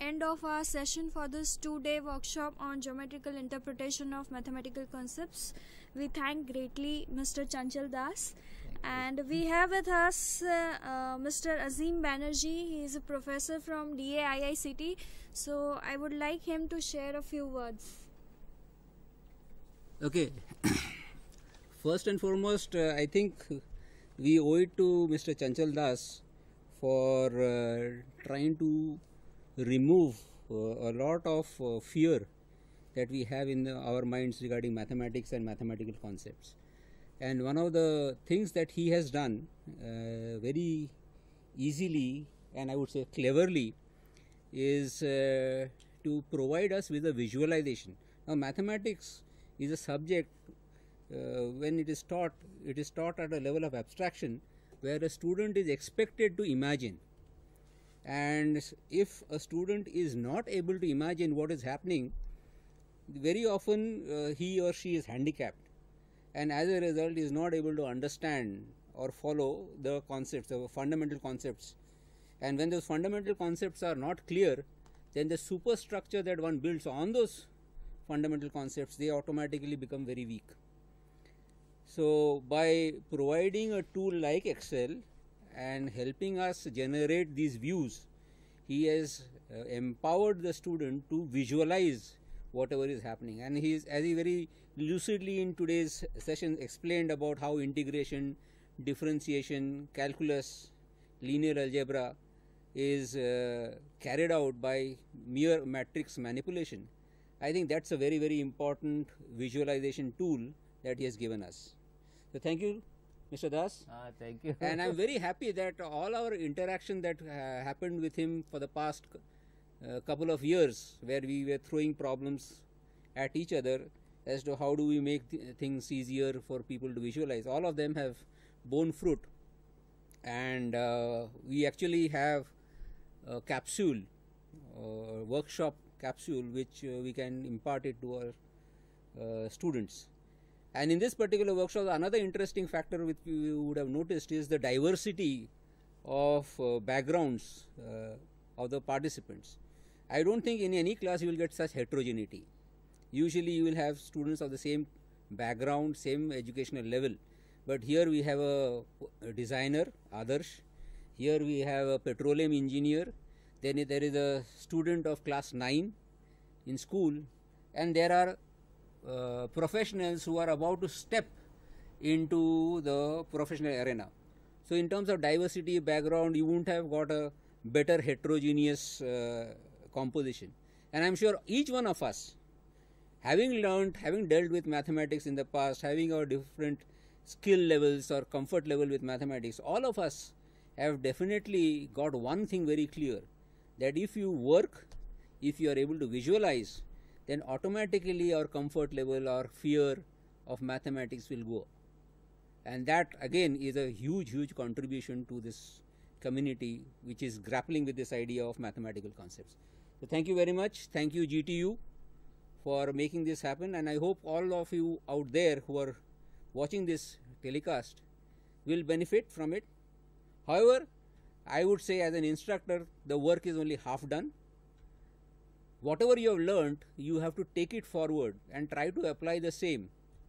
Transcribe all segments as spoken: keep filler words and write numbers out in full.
end of our session for this two-day workshop on geometrical interpretation of mathematical concepts. We thank greatly Mister Chanchal Das. And we have with us uh, uh, Mister Azim Banerjee. He is a professor from D A I I C T. So I would like him to share a few words. Okay. First and foremost, uh, I think we owe it to Mister Chanchal Das for uh, trying to remove uh, a lot of uh, fear that we have in the, our minds regarding mathematics and mathematical concepts. And one of the things that he has done uh, very easily and I would say cleverly is uh, to provide us with a visualization. Now, mathematics is a subject uh, when it is taught, it is taught at a level of abstraction where a student is expected to imagine. And if a student is not able to imagine what is happening, very often uh, he or she is handicapped, and as a result is not able to understand or follow the concepts, the fundamental concepts. And when those fundamental concepts are not clear, then the superstructure that one builds on those fundamental concepts, they automatically become very weak. So by providing a tool like Excel and helping us generate these views, he has uh, empowered the student to visualize whatever is happening. And he is, as he very lucidly in today's session explained about how integration, differentiation, calculus, linear algebra is uh, carried out by mere matrix manipulation. I think that's a very, very important visualization tool that he has given us. So thank you, Mister Das. Ah, thank you. And I'm very happy that all our interaction that uh, happened with him for the past uh, couple of years, where we were throwing problems at each other as to how do we make th things easier for people to visualize, all of them have borne fruit. And uh, we actually have a capsule, uh, workshop capsule, which uh, we can impart it to our uh, students. And in this particular workshop, another interesting factor which you would have noticed is the diversity of uh, backgrounds uh, of the participants. I don't think in any class you will get such heterogeneity. Usually you will have students of the same background, same educational level. But here we have a, a designer, Adarsh. Here we have a petroleum engineer. Then there is a student of class nine in school. And there are Uh, professionals who are about to step into the professional arena. So in terms of diversity, background, you won't have got a better heterogeneous uh, composition. And I'm sure each one of us, having learned, having dealt with mathematics in the past, having our different skill levels or comfort level with mathematics, all of us have definitely got one thing very clear, that if you work, if you are able to visualize, then automatically our comfort level or fear of mathematics will go. And that again is a huge, huge contribution to this community which is grappling with this idea of mathematical concepts. So thank you very much. Thank you G T U for making this happen, and I hope all of you out there who are watching this telecast will benefit from it. However, I would say as an instructor, the work is only half done. Whatever you have learned, you have to take it forward and try to apply the same.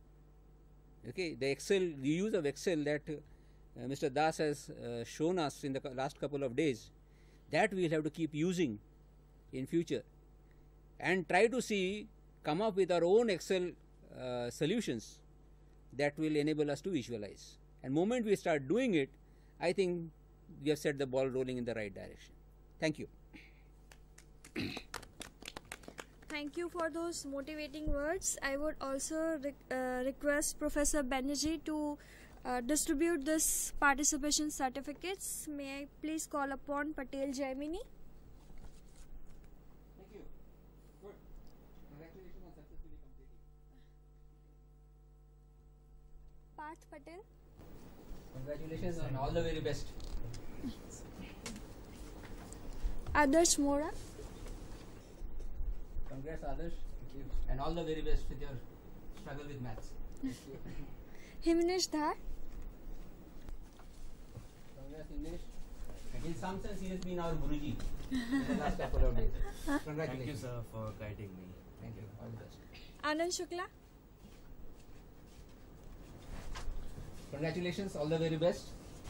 Okay, the Excel, the use of Excel that uh, Mister Das has uh, shown us in the last couple of days, that we will have to keep using in future, and try to see, come up with our own Excel uh, solutions that will enable us to visualize. And moment we start doing it, I think we have set the ball rolling in the right direction. Thank you. Thank you for those motivating words. I would also re uh, request Professor Banerjee to uh, distribute this participation certificates. May I please call upon Patel Jaimini? Thank you. Good. Congratulations on successfully completing. Parth Patel. Congratulations and all the very best. Adarsh Mora. Congrats, Adarsh. Thank you. And all the very best with your struggle with maths. Himnesh Dhar. Congrats, Himnesh. In some sense, he has been our Guruji in the last couple of days. Congratulations. Thank you, sir, for guiding me. Thank you. All the best. Anand Shukla. Congratulations. All the very best.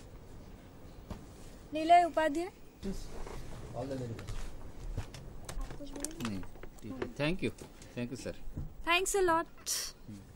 Nilay Upadhyay. All the very best. आप कुछ बोलेंगे? नहीं ठीक है thank you thank you sir Thanks a lot.